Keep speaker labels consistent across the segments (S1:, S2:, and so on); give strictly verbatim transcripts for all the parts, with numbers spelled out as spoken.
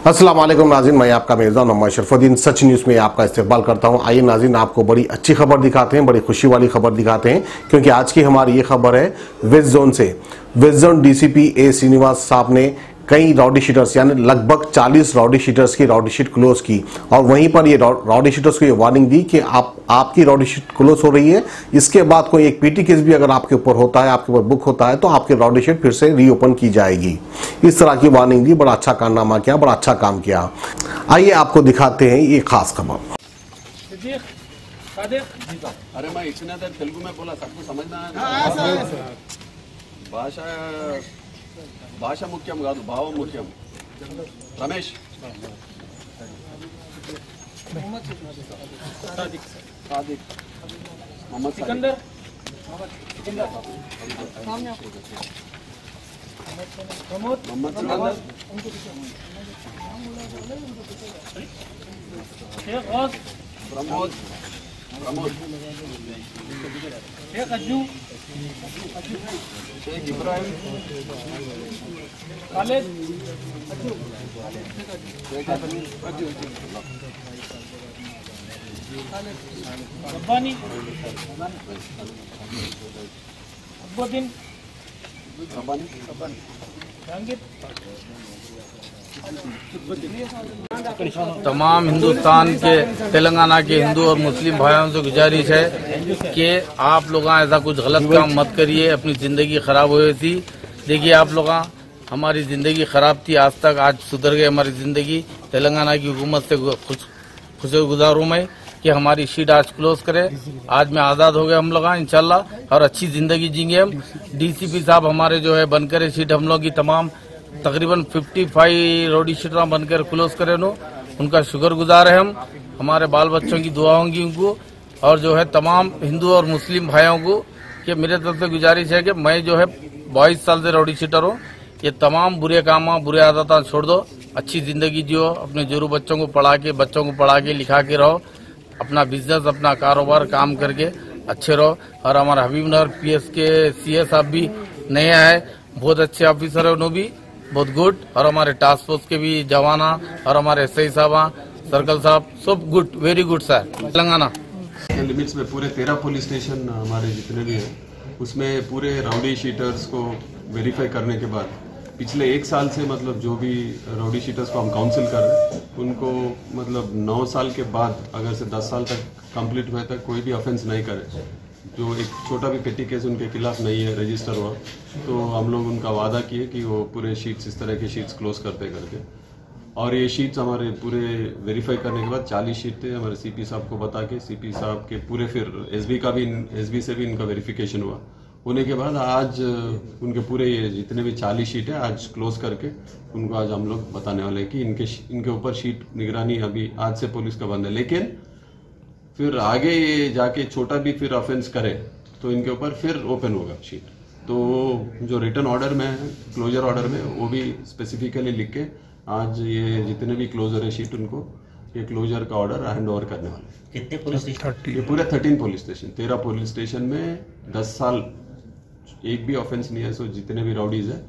S1: अस्सलाम वालेकुम नाज़रीन, मैं आपका मेज़बान मोहम्मद शरफुद्दीन सच न्यूज़ में आपका इस्तकबाल करता हूं। आइए नाज़रीन, आपको बड़ी अच्छी खबर दिखाते हैं, बड़ी खुशी वाली खबर दिखाते हैं, क्योंकि आज की हमारी ये खबर है वेस्ट जोन से। West zone DCP A Srinivas साहब ने कई राउडी शीटर्स यानी लगभग चालीस राउडी शीटर्स की राउडी शीट क्लोज की और वहीं पर ये राउडी शीटर्स को ये वार्निंग दी कि आप आपकी राउडी शीट क्लोज हो रही है, इसके बाद कोई एक पीटी केस भी अगर आपके ऊपर होता है, आपके ऊपर बुक होता है, तो आपकी राउडी शीट फिर से रीओपन की जाएगी। इस तरह की वार्निंग दी। बड़ा अच्छा कारनामा किया, बड़ा अच्छा काम किया। आइए आपको दिखाते हैं ये खास खबर।
S2: अरे मैं इतना देर तेलुगु में बोला, सबको समझना है। भाषा భాష ముఖ్యం కాదు, భావం ముఖ్యం. రమేష్ మొహమ్మద్ సాదిక్ సాదిక్ మొహమ్మద్ సికందర్ సికందర్ सामने प्रमोद मोहम्मद सिकंदर शेख गौस प्रमोद प्रमोद शेख अज्जू शेख इब्राहिम खालिद रब्बानी अब्बुद्दीन रब्बानी रब्बानी जहांगीर।
S3: तमाम हिंदुस्तान के तेलंगाना के हिंदू और मुस्लिम भाइयों से गुजारिश है कि आप लोग ऐसा कुछ गलत काम मत करिए। अपनी ज़िंदगी ख़राब हुई थी, देखिए आप लोग हमारी ज़िंदगी ख़राब थी, आज तक आज सुधर गई हमारी ज़िंदगी। तेलंगाना की हुकूमत से खुश खुशगुजार हूँ मैं कि हमारी शीट आज क्लोज करे। आज में आज़ाद हो गए हम लोग इंशाल्लाह, और अच्छी ज़िंदगी जीएंगे हम। डीसीपी साहब हमारे जो है बनकर शीट हम लोग की तमाम तकरीबन पचपन रोडी शीटर बनकर क्लोज करे नो, उनका शुक्रगुजार है हम। हमारे बाल बच्चों की दुआ होंगी उनको, और जो है तमाम हिंदू और मुस्लिम भाइयों को कि मेरे तरफ से गुजारिश है कि मैं जो है बाईस साल से रोडी शीटर हूँ। ये तमाम बुरे काम बुरे आदत छोड़ दो, अच्छी जिंदगी जियो, अपने जोरू बच्चों को पढ़ा के बच्चों को पढ़ा के लिखा के रहो, अपना बिजनेस अपना कारोबार काम करके अच्छे रहो। और हमारा हबीबनगर पी एस के सी एस साहब भी नया है, बहुत अच्छे ऑफिसर है, उन्होंने भी बहुत गुड। और हमारे टास्क फोर्स के भी जवाना और हमारे एस आई साहब सर्कल साहब सब good, very good sir. Telangana
S2: limits में पूरे तेरह पुलिस स्टेशन हमारे जितने भी हैं, उसमें पूरे राउडी शीटर्स को वेरीफाई करने के बाद पिछले एक साल से मतलब जो भी राउडी शीटर्स को हम काउंसिल कर रहे हैं, उनको मतलब नौ साल के बाद अगर से दस साल तक कंप्लीट हुए तक कोई भी ऑफेंस नहीं करे, जो एक छोटा भी पेटी केस उनके खिलाफ नहीं है रजिस्टर हुआ, तो हम लोग उनका वादा किए कि वो पूरे शीट्स इस तरह के शीट्स क्लोज करते करके। और ये शीट्स हमारे पूरे वेरीफाई करने के बाद चालीस शीट थे, हमारे सीपी साहब को बता के सीपी साहब के पूरे फिर एसबी का भी एसबी से भी इनका वेरिफिकेशन हुआ। होने के बाद आज उनके पूरे ये जितने भी चालीस शीट है आज क्लोज करके उनको आज हम लोग बताने वाले हैं कि इनके इनके ऊपर शीट निगरानी अभी आज से पुलिस का बंद है, लेकिन फिर आगे ये जाके छोटा भी फिर ऑफेंस करे तो इनके ऊपर फिर ओपन होगा शीट। तो जो रिटर्न ऑर्डर में है, क्लोजर ऑर्डर में, वो भी स्पेसिफिकली लिख के आज ये जितने भी क्लोजर है शीट उनको ये क्लोजर का ऑर्डर हैंड ओवर करने वाले।
S4: कितने पुलिस स्टेशन?
S2: ये पूरे थर्टीन पुलिस स्टेशन, तेरह पुलिस स्टेशन में दस साल एक भी ऑफेंस नहीं है, सो जितने भी राउडीज है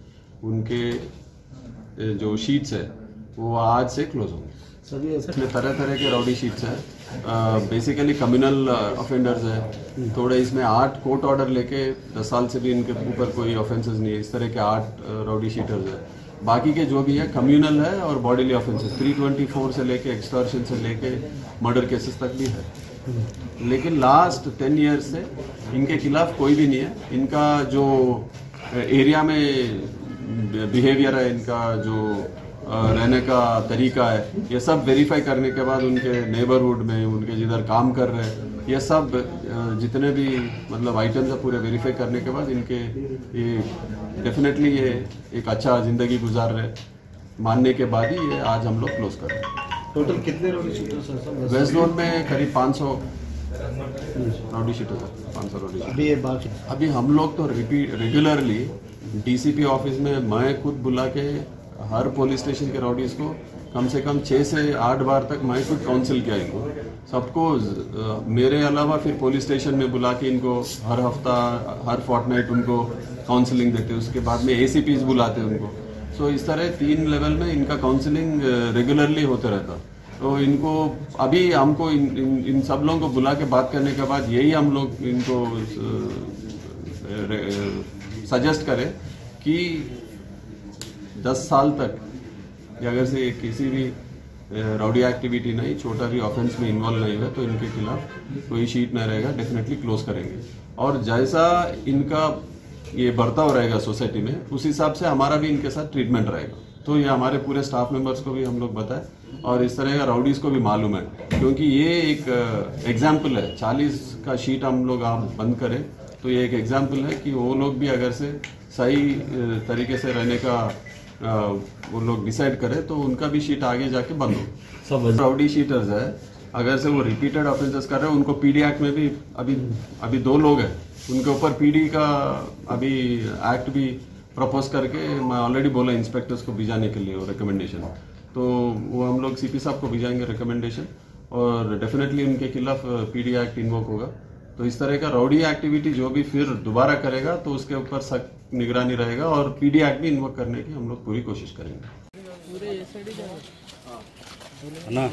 S2: उनके जो शीट्स है वो आज से क्लोज होंगे। इसमें तरह तरह के राउडी शीट्स है, बेसिकली कम्युनल ऑफेंडर्स है, थोड़े इसमें आठ कोर्ट ऑर्डर लेके दस साल से भी इनके ऊपर कोई ऑफेंसेस नहीं है, इस तरह के आठ राउडी शीटर्स है। बाकी के जो भी है कम्युनल है और bodily offences three twenty four से लेके एक्सटॉर्शन से लेके मर्डर केसेस तक भी है। लेकिन लास्ट टेन ईयर्स से इनके खिलाफ कोई भी नहीं है। इनका जो एरिया में बिहेवियर है, इनका जो रहने का तरीका है, ये सब वेरीफाई करने के बाद उनके नेबरहुड में उनके जिधर काम कर रहे हैं, ये सब जितने भी मतलब आइटम्स है पूरे वेरीफाई करने के बाद इनके ये डेफिनेटली ये एक अच्छा ज़िंदगी गुजार रहे मानने के बाद ही ये आज हम लोग क्लोज कर रहे हैं।
S4: टोटल कितने राउडी शीटर्स हैं?
S2: वेस्ट जोन में करीब पाँच सौ राउडी शीटर्स है, पाँच सौ राउडी।
S4: अभी ये बाकी
S2: अभी हम लोग तो रिपीट रेगुलरली डीसीपी ऑफिस में मैं खुद बुला के हर पुलिस स्टेशन के राउडीज को कम से कम छः से आठ बार तक मैं खुद काउंसिल किया इनको सबको। मेरे अलावा फिर पुलिस स्टेशन में बुला के इनको हर हफ्ता हर फोर्टनाइट उनको काउंसलिंग देते, उसके बाद में एसीपीज बुलाते उनको। सो इस तरह तीन लेवल में इनका काउंसलिंग रेगुलरली होते रहता। तो इनको अभी हमको इन, इन, इन सब लोगों को बुला के बात करने के बाद यही हम लोग इनको सजेस्ट करें कि दस साल तक अगर से किसी भी राउडी एक्टिविटी नहीं, छोटा भी ऑफेंस में इन्वॉल्व नहीं हुआ तो इनके खिलाफ कोई शीट नहीं रहेगा, डेफिनेटली क्लोज करेंगे। और जैसा इनका ये बर्ताव रहेगा सोसाइटी में, उस हिसाब से हमारा भी इनके साथ ट्रीटमेंट रहेगा। तो ये हमारे पूरे स्टाफ मेंबर्स को भी हम लोग बताएं और इस तरह का राउडीज को भी मालूम है, क्योंकि ये एक एग्जाम्पल है। चालीस का शीट हम लोग आप बंद करें तो ये एक एग्जाम्पल है कि वो लोग भी अगर से सही तरीके से रहने का आ, वो लोग डिसाइड करें तो उनका भी शीट आगे जाके बंद हो। राउडी शीटर्स है, अगर से वो रिपीटेड ऑफेंसेस कर रहे हैं, उनको पीडी एक्ट में भी अभी अभी दो लोग हैं, उनके ऊपर पीडी का अभी एक्ट भी प्रपोज करके मैं ऑलरेडी बोला इंस्पेक्टर्स को भिजाने के लिए वो रिकमेंडेशन। तो वो हम लोग सीपी साहब को भिजाएंगे रिकमेंडेशन और डेफिनेटली उनके खिलाफ पीडी एक्ट इन्वोक होगा। तो इस तरह का राउडी एक्टिविटी जो भी फिर दोबारा करेगा तो उसके ऊपर सख्त निगरानी रहेगा और पीडी एक्ट भी इन्वोक करने की हम लोग पूरी कोशिश करेंगे।
S5: ना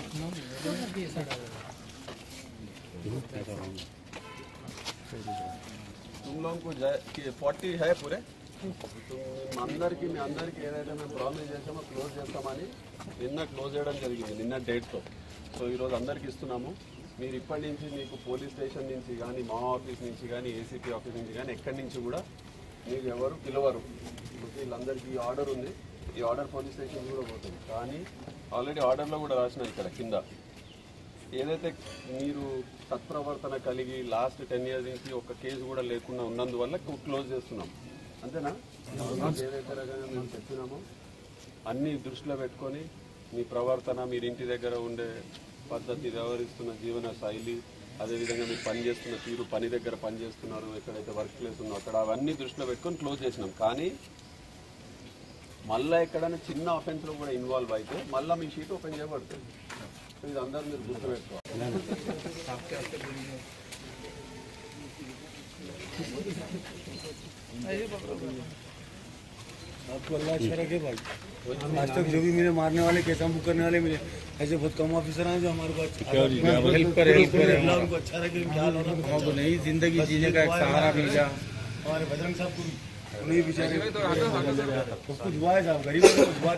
S2: तुम लोगों को फोर्टी है पूरे అందరికి మీ అందరికి ఏదైతే మేము ప్రామిస్ చేసామో క్లోజ్ చేస్తామని నిన్న క్లోజ్ చేయడం జరిగింది, నిన్న డేట్తో. సో ఈరోజు అందరికి ఇస్తున్నాము. మీరు ఇప్పటి నుంచి మీకు పోలీస్ స్టేషన్ నుంచి కానీ, మా ఆఫీస్ నుంచి కానీ, ఏసీపీ ఆఫీస్ నుంచి కానీ ఎక్కడి నుంచి కూడా మీరు ఎవరు పిలవరు. వీళ్ళందరికీ ఈ ఆర్డర్ ఉంది, ఈ ఆర్డర్ పోలీస్ స్టేషన్ కూడా పోతుంది. కానీ ఆల్రెడీ ఆర్డర్లో కూడా రాసిన ఇక్కడ కింద ఏదైతే మీరు తత్ప్రవర్తన కలిగి లాస్ట్ టెన్ ఇయర్స్ నుంచి ఒక కేసు కూడా లేకుండా ఉన్నందువల్ల క్లోజ్ చేస్తున్నాం. అంతేనా? ఏదైతే రకంగా మేము చెప్పినామో అన్నీ దృష్టిలో పెట్టుకొని మీ ప్రవర్తన, మీరు ఇంటి దగ్గర ఉండే పద్ధతి, వ్యవహరిస్తున్న జీవన శైలి, అదేవిధంగా మీరు పనిచేస్తున్న తీరు, పని దగ్గర పనిచేస్తున్నారు, ఎక్కడైతే వర్క్ ప్లేస్ ఉందో అక్కడ అవన్నీ దృష్టిలో పెట్టుకొని క్లోజ్ చేసినాం. కానీ మళ్ళీ ఎక్కడైనా చిన్న ఆఫెన్స్లో కూడా ఇన్వాల్వ్ అయితే మళ్ళీ మీ షీట్ ఓపెన్ చేయబడుతుంది. ఇది అందరూ మీరు గుర్తుపెట్టుకోవాలి.
S5: आपको अल्लाह अच्छा रखे भाई। आज तक जो भी मेरे मारने वाले, केस बुक करने वाले मेरे ऐसे बहुत कम ऑफिसर हैं जो हमारे पास हेल्प करे हेल्प करे उनको अच्छा रखे, ख्याल होना तो नई जिंदगी जीने का एक सहारा मिल गया। हमारे बजरंग साहब को भी उन्हीं बेचारे कुछ हुआ है साहब, गरीबों को कुछ हुआ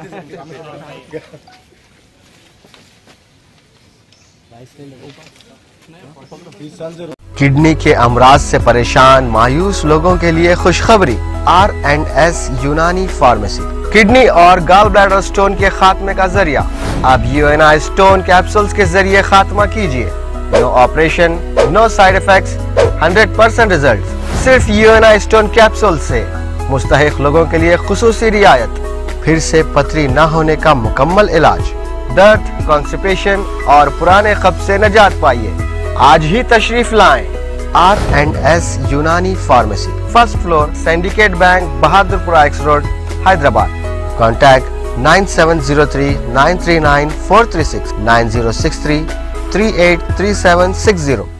S5: थे।
S6: किडनी के अमराज से परेशान मायूस लोगों के लिए खुशखबरी, आर एंड एस यूनानी फार्मेसी किडनी और गॉल ब्लैडर स्टोन के खात्मे का जरिया। अब यूएनआई स्टोन कैप्सूल्स के जरिए खात्मा कीजिए। No operation, no side effects, hundred percent result सिर्फ यूएनआई स्टोन कैप्सूल से। मुस्तहिक लोगों के लिए खुसूसी रियायत, फिर से पथरी न होने का मुकम्मल इलाज, दर्द, कॉन्स्टिपेशन और पुराने कब्ज से निजात पाइए। आज ही तशरीफ लाएं। आर एंड एस यूनानी pharmacy, first floor, syndicate bank, Bahadurpura X road, Hyderabad. Contact nine seven zero three nine three nine four three six, nine zero six three three eight three seven six zero.